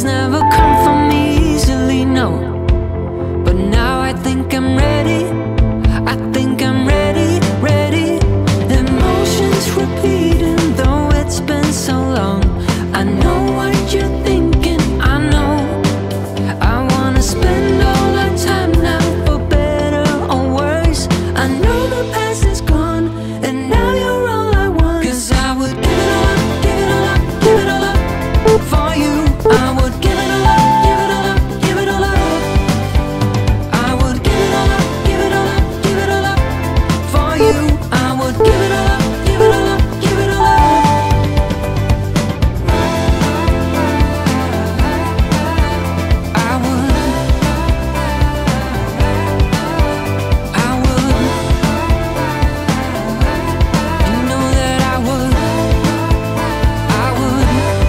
Things never come for me easily, no. But now I think I'm ready. I think I'm ready, ready. Emotions repeating, though it's been so long. I know what you're thinking, I know. I wanna spend all our time now, for better or worse. I know the past is gone, and now you're all I want. 'Cause I would give it all up, give it all up, give it all up for you. I would give it all up, give it all up, give it all up. I would give it all up, give it all up, give it all up for you. I would give it all up, give it all up, give it all up. I would, I would. You know that I would, I would.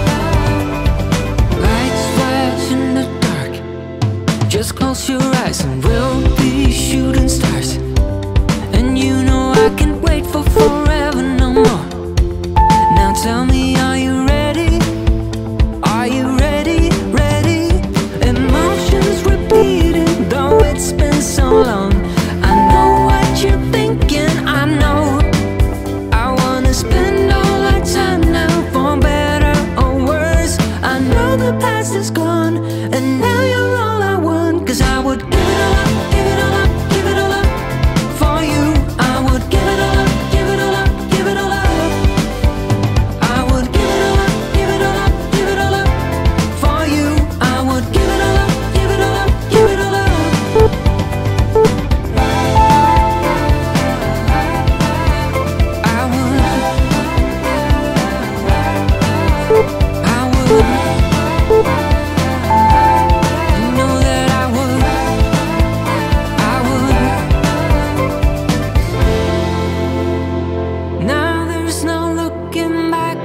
Lights flash in the dark. Just close your eyes and we'll be shooting stars. And you know I can't wait for forever no more. Now tell me, are you ready? Are you ready? Ready? Emotions repeating, though it's been so long. I know what you're thinking, I know. I wanna spend all our time now, for better or worse. I know the past is gone, and now you're all I want. 'Cause I would give it all up, give it all up, give it all up for you. I would give it all up, give it all up, give it all up. I would give it all up, give it all up, give it all up for you. I would give it all up, give it all up, give it all up. I would, I would. You know that I would, I would. Now there's no looking back.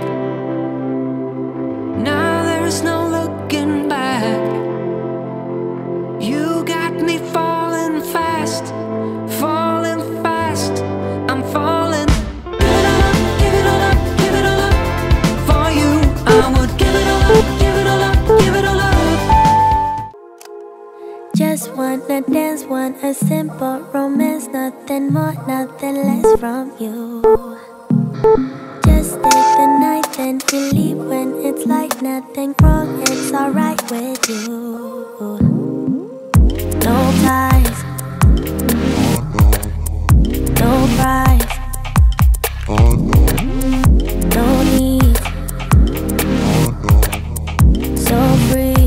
Now there's no looking back. You got me falling fast, falling fast. I'm falling. Give it all up, give it all up, give it all up for you. I would give it all up, give it all up, give it all up. Just wanna dance, want a simple romance, nothing more, nothing less from you. Just take the night, then you leave when it's like nothing wrong, it's alright with you. No ties, no price, no need, so free.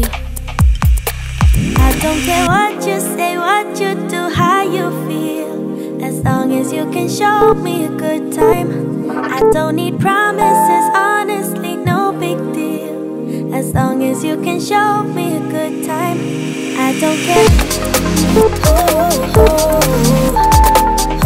I don't care what you say, what you do, how you feel. As long as you can show me a good time. I don't need promises, honestly, no big deal. As long as you can show me a good time. I don't care. Oh, oh, oh,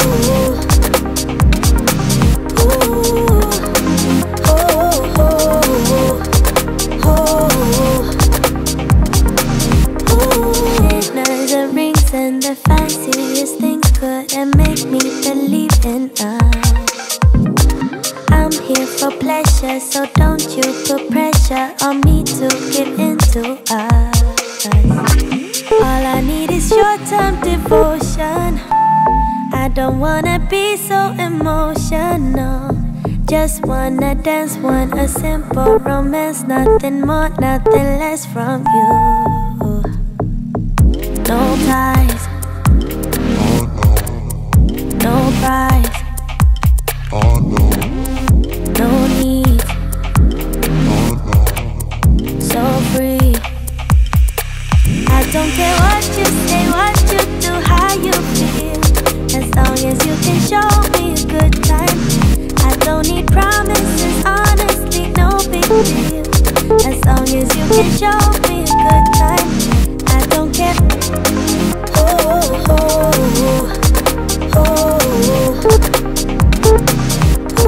Dinners and rings and the fanciest things couldn't make me believe in us. I'm here for pleasure, so don't you put pressure on me to give into us. All I need is short-term devotion. I don't wanna be so emotional. Just wanna dance, want a simple romance, nothing more, nothing less from you. No ties, no price, no need, so free. I don't care what you say, what you do, how you feel. As long as you can show me a good time. I don't need promises, honestly, no big deal. As long as you can show me a good time. I don't care. Oh, oh, oh, oh,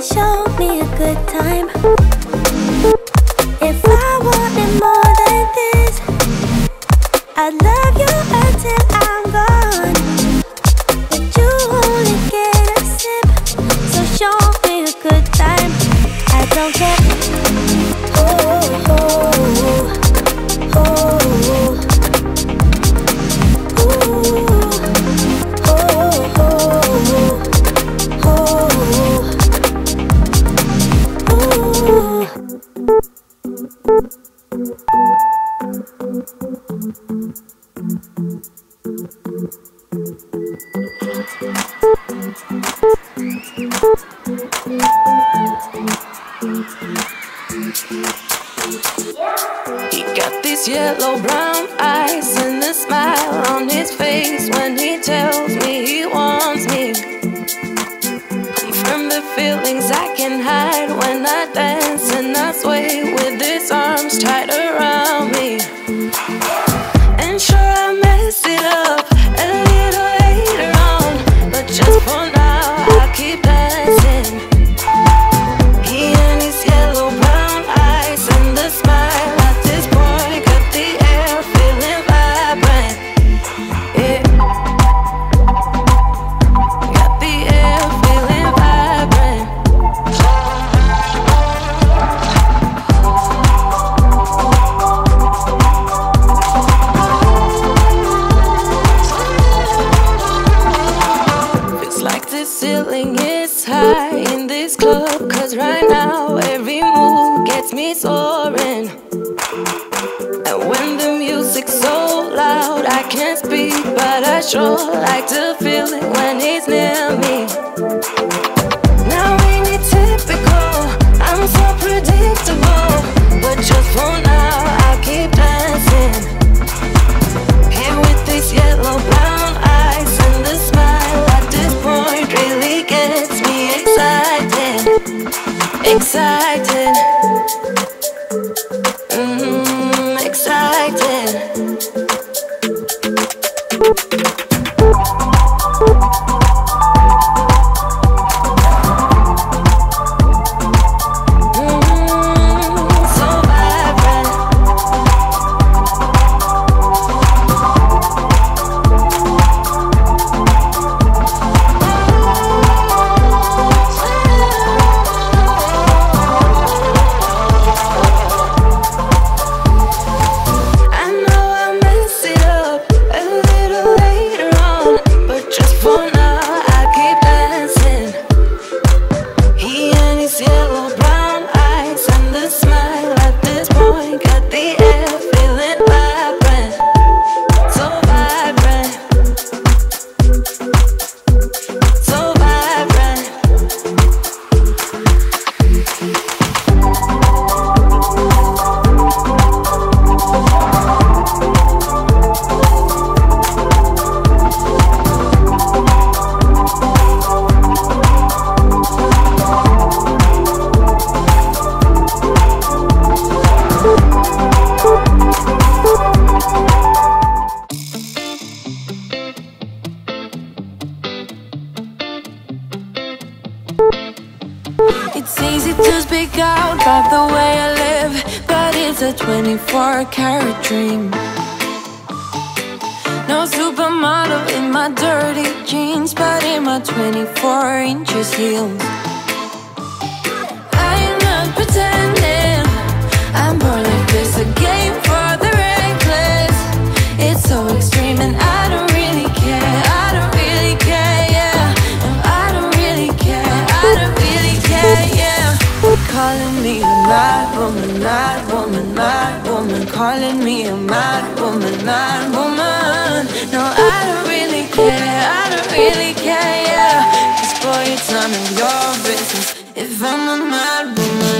show me a good time. If I wanted more than this, I'd love you until I'm gone. But you only get a sip, so show me a good time. I don't care. Oh, oh, oh. He got these yellow brown eyes and a smile on his face when he tells me he wants me. From the feelings I can hide when I dance and I sway with his arms tight around me. And sure I mess it up a little later on, but just for now I'll keep dancing. He and his yellow brown eyes and the smile at this point got the air feeling vibrant. Yeah, got the air feeling vibrant. Feels like the ceiling is high in this club, 'cause right now every move gets me soaring. And when the music's so loud I can't speak, but I sure like to feel it when he's near me. Now ain't it typical, I'm so predictable, but just for now I'll keep dancing. Here with these yellow brown eyes and the smile at this point really gets me excited. Excited. Excited. So vibrant. I know I mess it up a little later on, but just for now I keep dancing. He and his yellow brown eyes and the smile at this point got the air feeling vibrant. So vibrant. So vibrant. It's easy to speak out about the way I live, but it's a 24-karat dream. No supermodel in my dirty jeans, but in my 24 inches heels. I am not pretending, I'm born like this, a game for the reckless. It's so extreme and I don't really care, I don't really care, yeah. No, I don't really care, I don't really care, yeah. Calling me a mad woman, mad woman, mad woman. Calling me a mad woman, mad woman. No, I don't really care, I don't really care, yeah. 'Cause boy, it's none of your business if I'm a mad woman.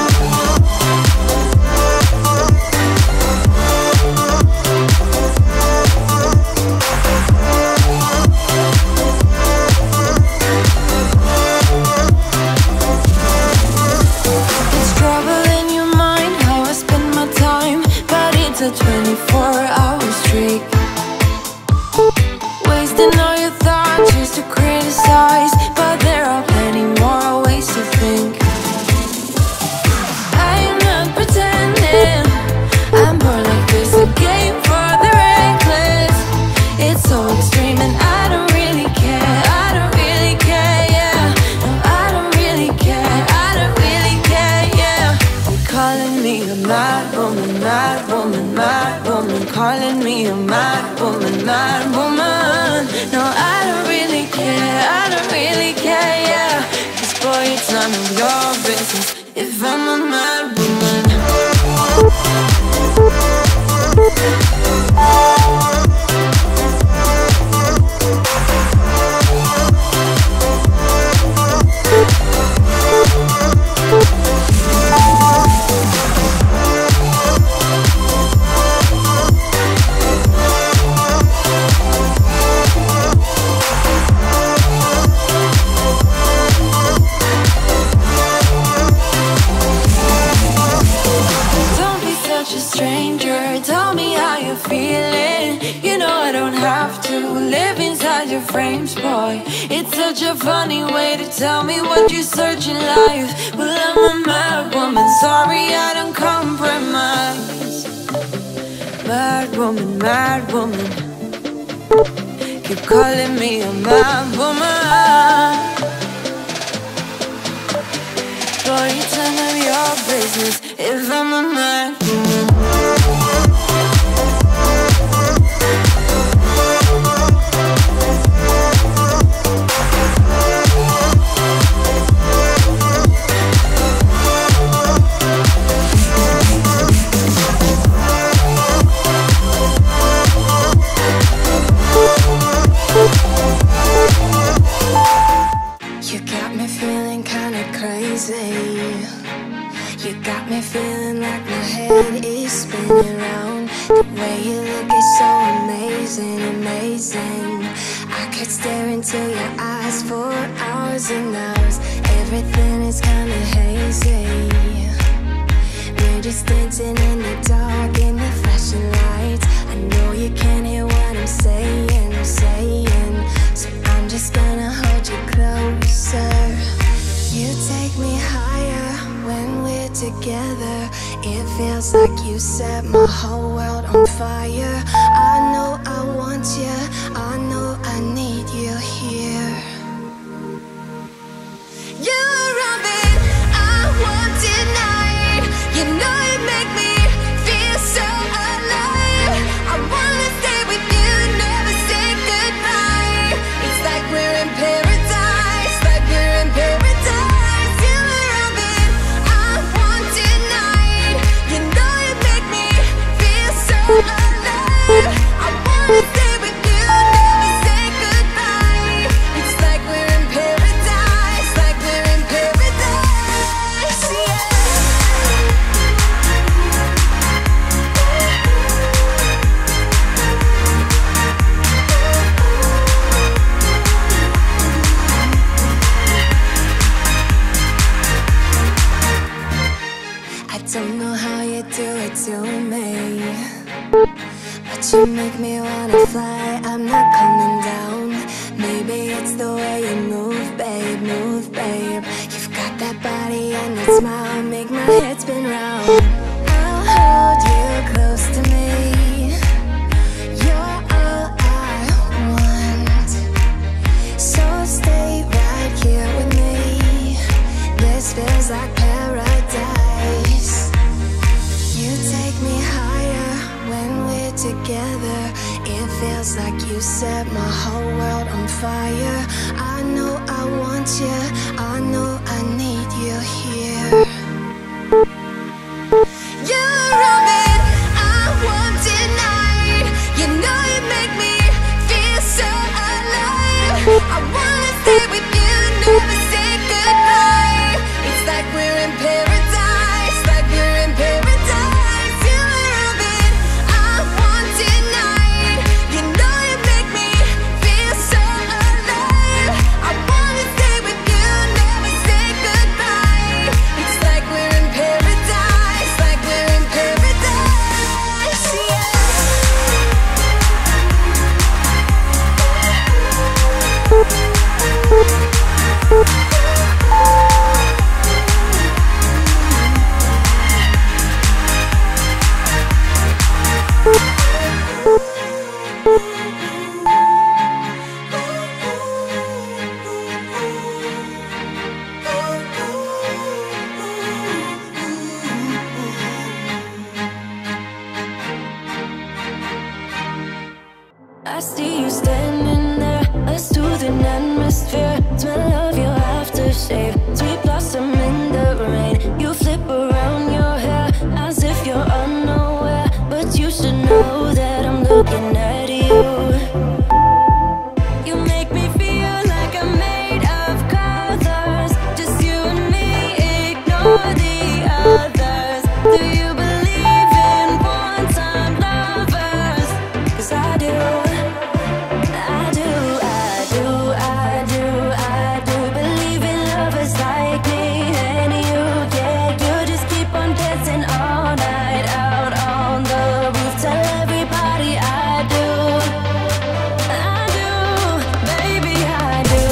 It's trouble in your mind, how I spend my time, but it's a 24-hour streak. Wasting all your thoughts just to criticize, but there are plenty more ways calling me a mad woman, mad woman. No, I don't really care, I don't really care, yeah. 'Cause boy, it's none of your business if I'm a mad woman. Frames, boy, it's such a funny way to tell me what you search in life. Well, I'm a mad woman, sorry I don't compromise. Mad woman, mad woman, keep calling me a mad woman. Boy, it's none of your business if I'm a mad woman. You got me feeling like my head is spinning round. The way you look is so amazing, amazing. I could stare into your eyes for hours and hours. Everything is kinda hazy. We're just dancing in the dark in the flashing lights. I know you can't hear what I'm saying, so I'm just gonna hold you closer. You take me higher when we're together. It feels like you set my whole world on fire. I know I want you, I know I need you here. You're around me, I want tonight. You know you make me feel so alive. I wanna stay with you, never say goodbye. It's like we're in paradise, like we're in paradise. You make me wanna fly, I'm not coming down. Maybe it's the way you move, babe, move, babe. You've got that body and that smile, make my head spin round. I'll hold you close to me. You're all I want, so stay right here with me. This feels like paradise. You take me higher when we're together. It feels like you set my whole world on fire. I know I want you, I know I need you here. You're around me, I want tonight. You know you make me feel so alive. I wanna stay with you, never say goodbye. It's like we're in paradise, like we're in paradise. You know that I'm looking at you. You make me feel like I'm made of colors. Just you and me, ignore the others. Do you believe in one-time lovers? 'Cause I do. Believe in lovers like me and you. Yeah, you just keep on dancing all night out on the roof. Tell everybody I do, baby, I do.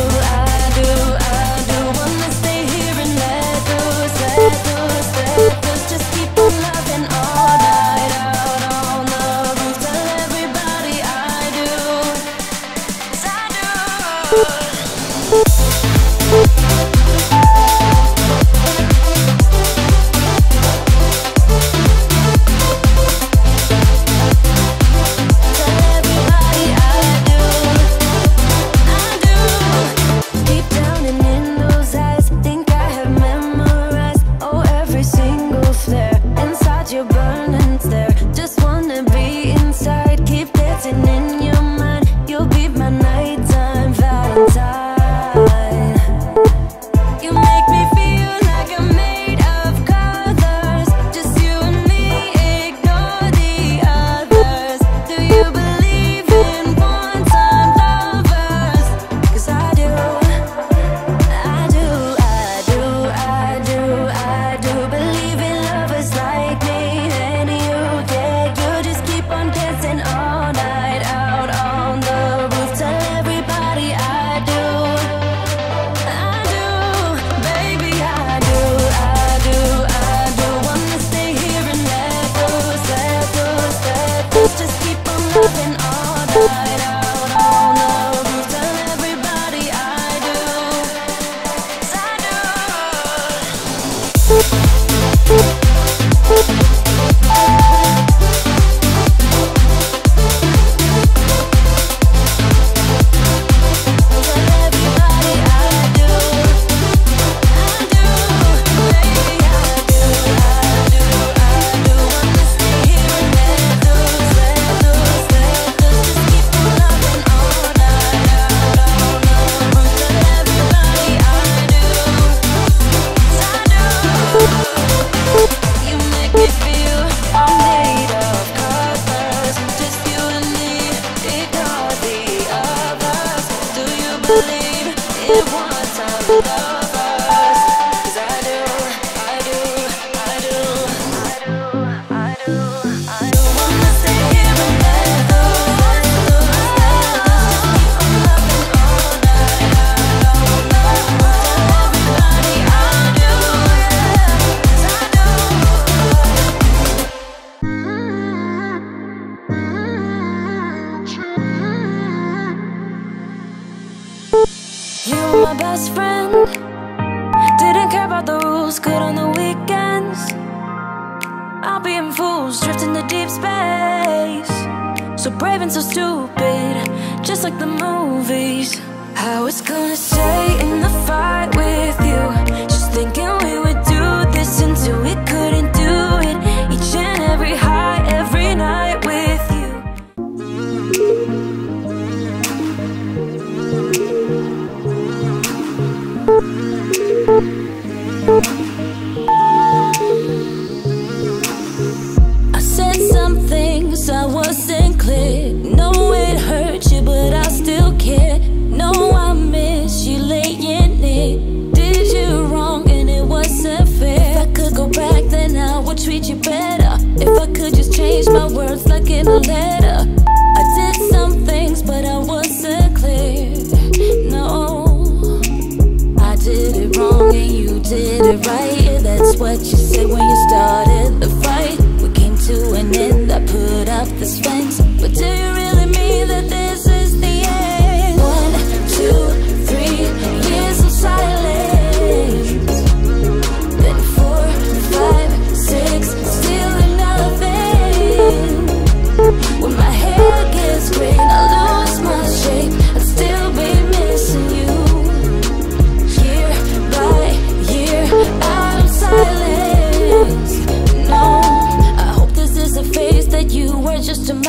Wanna stay here and let loose. Just keep on loving all night out on the roof. Tell everybody I do, 'cause I do. My best friend didn't care about the rules, good on the weekends. I'll be in fools, drifting to deep space. So brave and so stupid, just like the movies. I was gonna stay in the fight with you, just thinking we would do this until we couldn't do it. Each and every high, every night with you. I said some things I wasn't clear. No, it hurt you, but I still care. No, I miss you laying near. Did you wrong and it wasn't fair. If I could go back, then I would treat you better. If I could just change my words like in a letter. I did some things, but I wasn't clear. No, I did it wrong and you did it right. Yeah, that's what you said when you started the fight. We came to an end, I put up this fence. But do you really mean that this is the end? 1, 2, 3 years of silence. Then 4, 5, 6, still nothing. When my hair gets green, I lose my shape. I'd still be missing you. Year by year, out of silence. No, I hope this is a phase that you were just a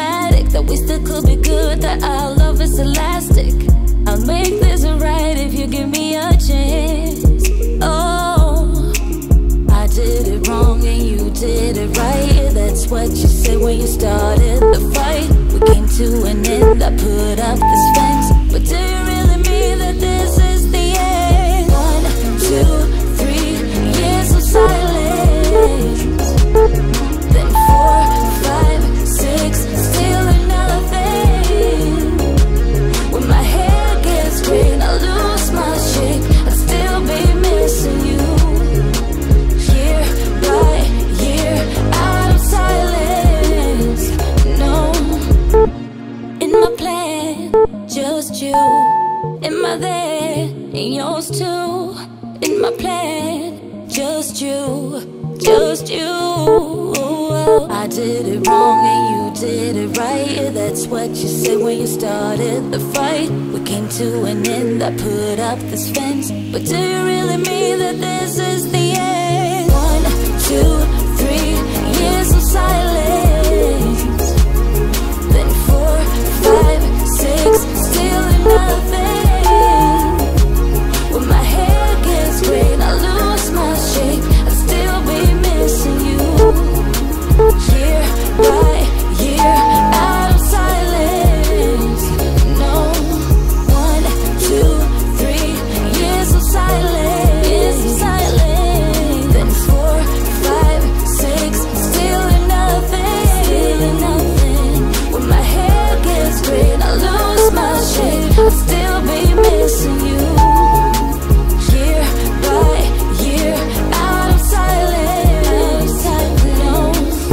when you started the fight. We came to an end, I put up this fence. But do you really mean that this is the end? 1, 2, 3 years of silence. Then 4, 5, 6, still nothing. When my hair gets gray and I lose my shape, I'd still be missing you. Year by year, out of silence. No, in my plan, just you. In my there, and yours too. In my plan, just you, just you. I did it wrong and you did it right. Yeah, that's what you said when you started the fight. We came to an end, I put up this fence. But do you really mean that this is the end? 1, 2, 3 years of silence. Then 4, 5, 6, still nothing. When my hair gets gray and I lose my shape, I'd still be missing you. Year by year, out of silence. No, 1, 2, 3 years of silence. Years of silence. Then 4, 5, 6, still nothing. Still nothing. When my hair gets gray and I lose my shape, I'll still be missing you. Year by year, out of silence. No.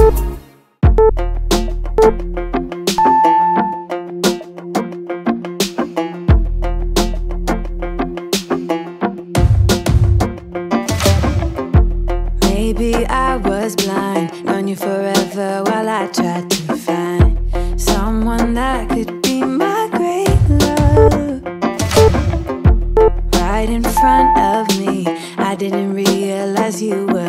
Maybe I was blind, known you forever while I tried to find someone that could be my great love. Right in front of me, I didn't realize you were